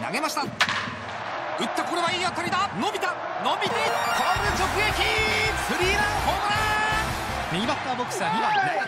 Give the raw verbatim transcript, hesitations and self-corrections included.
投げました。打った。これはいい当たりだ。伸びた伸びてポール直撃。スリーランホームラン。右バッターボックスはにばん